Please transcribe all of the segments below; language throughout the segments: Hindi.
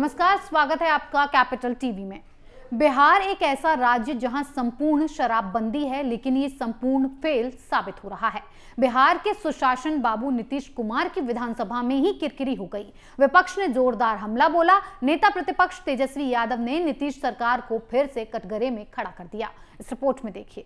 नमस्कार, स्वागत है आपका कैपिटल टीवी में। बिहार एक ऐसा राज्य जहां संपूर्ण शराबबंदी है, लेकिन ये संपूर्ण फेल साबित हो रहा है। बिहार के सुशासन बाबू नीतीश कुमार की विधानसभा में ही किरकिरी हो गई। विपक्ष ने जोरदार हमला बोला। नेता प्रतिपक्ष तेजस्वी यादव ने नीतीश सरकार को फिर से कटघरे में खड़ा कर दिया। इस रिपोर्ट में देखिए।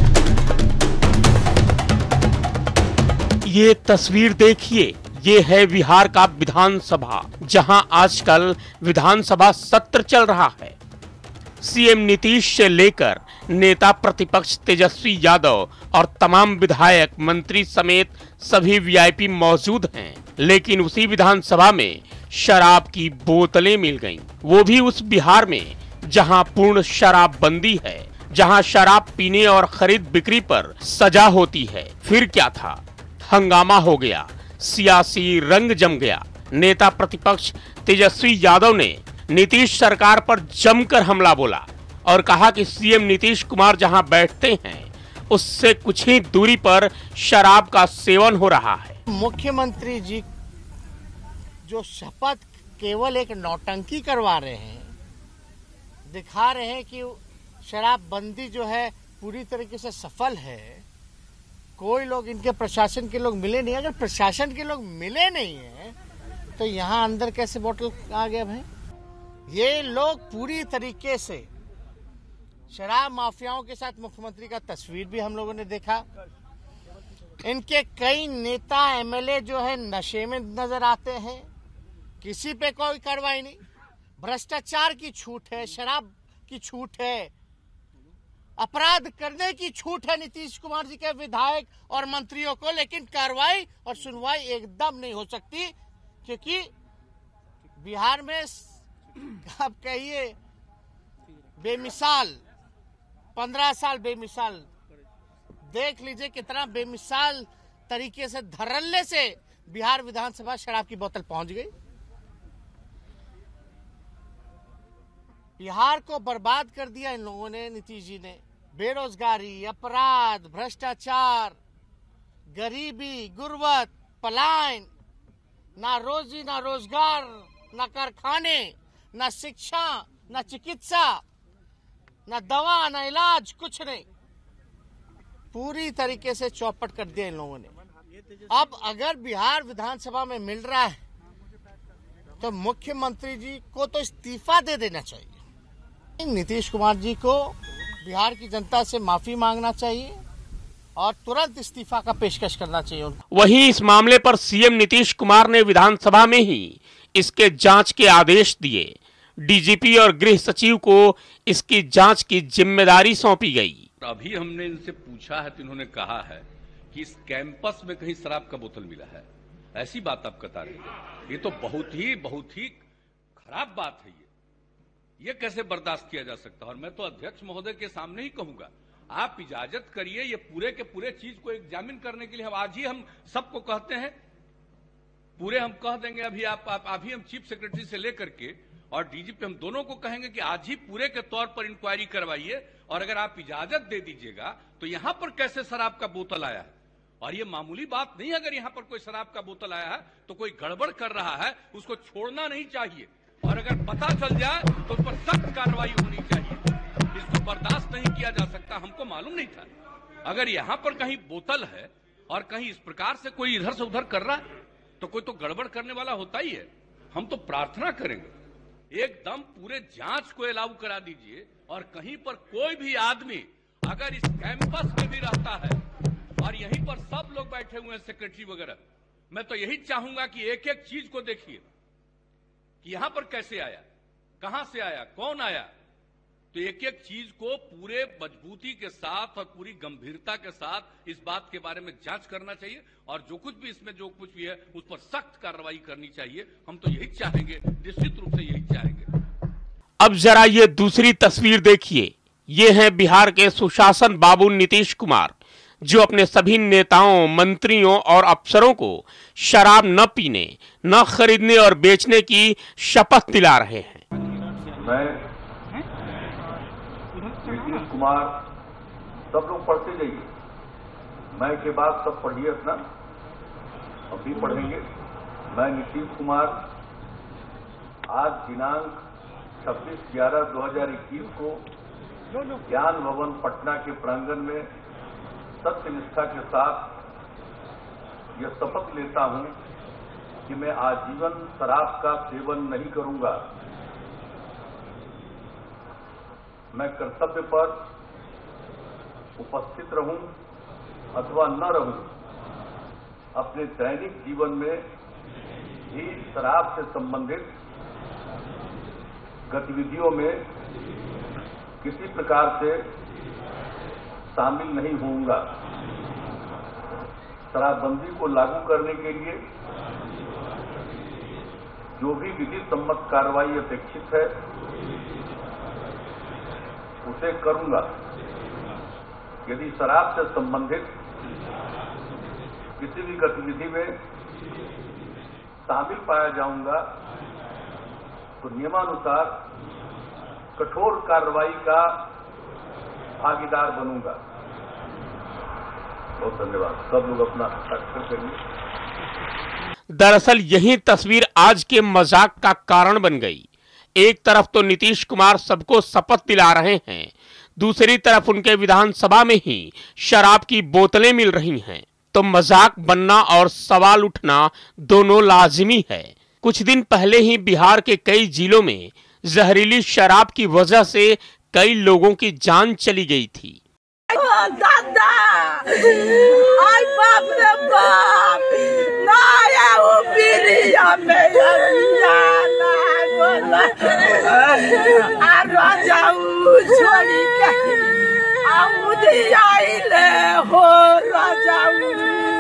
ये तस्वीर देखिए, ये है बिहार का विधानसभा, जहां आजकल विधानसभा सत्र चल रहा है। सीएम नीतीश से लेकर नेता प्रतिपक्ष तेजस्वी यादव और तमाम विधायक, मंत्री समेत सभी वीआईपी मौजूद हैं। लेकिन उसी विधानसभा में शराब की बोतलें मिल गईं। वो भी उस बिहार में जहां पूर्ण शराबबंदी है, जहां शराब पीने और खरीद बिक्री पर सजा होती है। फिर क्या था, हंगामा हो गया, सियासी रंग जम गया। नेता प्रतिपक्ष तेजस्वी यादव ने नीतीश सरकार पर जमकर हमला बोला और कहा कि सीएम नीतीश कुमार जहां बैठते हैं उससे कुछ ही दूरी पर शराब का सेवन हो रहा है। मुख्यमंत्री जी जो शपथ केवल एक नौटंकी करवा रहे हैं, दिखा रहे हैं कि शराबबंदी जो है पूरी तरीके से सफल है। कोई लोग इनके प्रशासन के लोग मिले नहीं। अगर प्रशासन के लोग मिले नहीं है तो यहाँ अंदर कैसे बोतल आ गया भाई? ये लोग पूरी तरीके से शराब माफियाओं के साथ, मुख्यमंत्री का तस्वीर भी हम लोगों ने देखा। इनके कई नेता एमएलए जो है नशे में नजर आते हैं, किसी पे कोई कार्रवाई नहीं। भ्रष्टाचार की छूट है, शराब की छूट है, अपराध करने की छूट है नीतीश कुमार जी के विधायक और मंत्रियों को, लेकिन कार्रवाई और सुनवाई एकदम नहीं हो सकती, क्योंकि बिहार में आप कहिए बेमिसाल 15 साल बेमिसाल, देख लीजिए कितना बेमिसाल तरीके से धड़ल्ले से बिहार विधानसभा शराब की बोतल पहुंच गई। बिहार को बर्बाद कर दिया इन लोगों ने, नीतीश जी ने। बेरोजगारी, अपराध, भ्रष्टाचार, गरीबी, गुर्बत, पलायन, ना रोजी ना रोजगार, ना कारखाने, ना शिक्षा, ना चिकित्सा, ना दवा, ना इलाज, कुछ नहीं। पूरी तरीके से चौपट कर दिया इन लोगों ने। अब अगर बिहार विधानसभा में मिल रहा है तो मुख्यमंत्री जी को तो इस्तीफा दे देना चाहिए। नीतीश कुमार जी को बिहार की जनता से माफी मांगना चाहिए और तुरंत इस्तीफा का पेशकश करना चाहिए उनको। वहीं इस मामले पर सीएम नीतीश कुमार ने विधानसभा में ही इसके जांच के आदेश दिए। डीजीपी और गृह सचिव को इसकी जांच की जिम्मेदारी सौंपी गई। अभी हमने इनसे पूछा है तो इन्होंने कहा है कि इस कैंपस में कहीं शराब का बोतल मिला है। ऐसी बात आप बता रहे हैं। ये तो बहुत ही खराब बात है। ये कैसे बर्दाश्त किया जा सकता है? और मैं तो अध्यक्ष महोदय के सामने ही कहूंगा, आप इजाजत करिए ये पूरे के पूरे चीज को एग्जामिन करने के लिए। आज ही हम सबको कहते हैं, पूरे हम कह देंगे अभी हम चीफ सेक्रेटरी से लेकर के और डीजीपी, हम दोनों को कहेंगे कि आज ही पूरे के तौर पर इंक्वायरी करवाइए, और अगर आप इजाजत दे दीजिएगा तो यहां पर कैसे शराब का बोतल आया है। और ये मामूली बात नहीं है। अगर यहां पर कोई शराब का बोतल आया है तो कोई गड़बड़ कर रहा है, उसको छोड़ना नहीं चाहिए, और अगर पता चल जाए तो उस पर सख्त कार्रवाई होनी चाहिए। इसको बर्दाश्त नहीं किया जा सकता। हमको मालूम नहीं था। अगर यहां पर कहीं बोतल है और कहीं इस प्रकार से कोई इधर से उधर कर रहा है तो कोई तो गड़बड़ करने वाला होता ही है। हम तो प्रार्थना करेंगे एकदम पूरे जांच को अलाउ करा दीजिए, और कहीं पर कोई भी आदमी अगर इस कैंपस में भी रहता है और यहीं पर सब लोग बैठे हुए हैं, सेक्रेटरी वगैरह, मैं तो यही चाहूंगा कि एक एक चीज को देखिए कि यहां पर कैसे आया, कहां से आया, कौन आया। तो एक एक चीज को पूरे मजबूती के साथ और पूरी गंभीरता के साथ इस बात के बारे में जांच करना चाहिए, और जो कुछ भी इसमें जो कुछ भी है उस पर सख्त कार्रवाई करनी चाहिए। हम तो यही चाहेंगे, निश्चित रूप से यही चाहेंगे। अब जरा ये दूसरी तस्वीर देखिए। ये है बिहार के सुशासन बाबू नीतीश कुमार, जो अपने सभी नेताओं, मंत्रियों और अफसरों को शराब न पीने, न खरीदने और बेचने की शपथ दिला रहे हैं। मैं नीतीश कुमार, सब लोग पढ़ते जाइए, मैं के बाद सब पढ़िए अपना, अभी पढ़ेंगे। मैं नीतीश कुमार आज दिनांक 26/11/2021 को ज्ञान भवन पटना के प्रांगण में सत्यनिष्ठा के साथ यह शपथ लेता हूं कि मैं आजीवन शराब का सेवन नहीं करूंगा। मैं कर्तव्य पर उपस्थित रहूं अथवा न रहूं, अपने दैनिक जीवन में भी शराब से संबंधित गतिविधियों में किसी प्रकार से शामिल नहीं होऊंगा। शराबबंदी को लागू करने के लिए जो भी विधि सम्मत कार्रवाई अपेक्षित है उसे करूंगा। यदि शराब से संबंधित किसी भी गतिविधि में शामिल पाया जाऊंगा तो नियमानुसार कठोर कार्रवाई का भागीदार बनूंगा। बहुत धन्यवाद। सब लोग अपना हस्ताक्षर करिए। दरअसल यही तस्वीर आज के मजाक का कारण बन गई। एक तरफ तो नीतीश कुमार सबको शपथ दिला रहे हैं, दूसरी तरफ उनके विधानसभा में ही शराब की बोतलें मिल रही हैं। तो मजाक बनना और सवाल उठना दोनों लाजिमी है। कुछ दिन पहले ही बिहार के कई जिलों में जहरीली शराब की वजह से कई लोगों की जान चली गई थी। दादा, आई बाप रे बाप, ना आया वो पीरिया में राजाऊ छोड़ी के आमुदी आइले हो राजाऊ।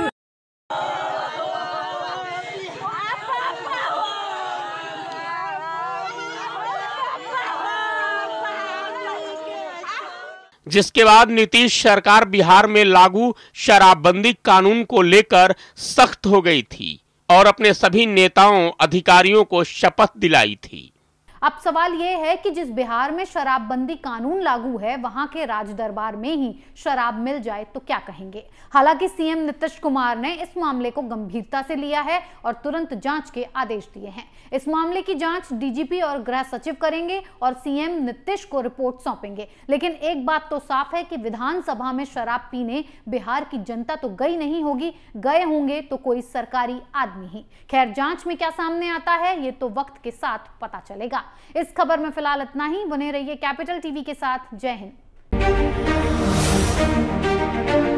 जिसके बाद नीतीश सरकार बिहार में लागू शराबबंदी कानून को लेकर सख्त हो गई थी और अपने सभी नेताओं अधिकारियों को शपथ दिलाई थी। अब सवाल यह है कि जिस बिहार में शराबबंदी कानून लागू है वहां के राज दरबार में ही शराब मिल जाए तो क्या कहेंगे। हालांकि सीएम नीतीश कुमार ने इस मामले को गंभीरता से लिया है और तुरंत जांच के आदेश दिए हैं। इस मामले की जांच डीजीपी और गृह सचिव करेंगे और सीएम नीतीश को रिपोर्ट सौंपेंगे। लेकिन एक बात तो साफ है कि विधानसभा में शराब पीने बिहार की जनता तो गई नहीं होगी, गए होंगे तो कोई सरकारी आदमी ही। खैर, जांच में क्या सामने आता है ये तो वक्त के साथ पता चलेगा। इस खबर में फिलहाल इतना ही। बने रहिए कैपिटल टीवी के साथ। जय हिंद।